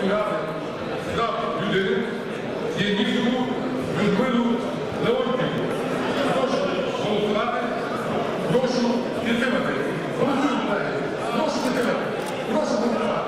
Ради з прав людини Янівську Людмилу Леонтівну. Прошу голосувати, прошу підтримати. Голосуємо, колеги. Прошу підтримати. Прошу голосувати.